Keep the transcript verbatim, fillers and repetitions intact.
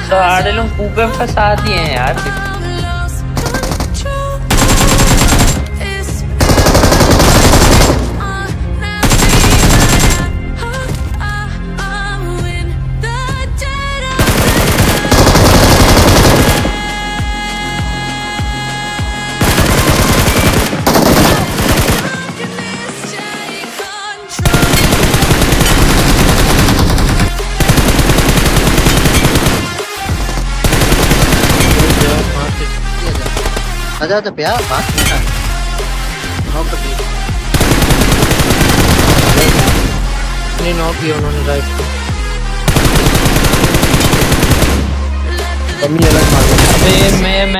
सारे लोग कूपे फंसा दिए हैं यार। आजा तो प्यार बात करना नॉक कर दिया नहीं नॉक किया उन्होंने राइट को कमी अलग मार। अबे मैं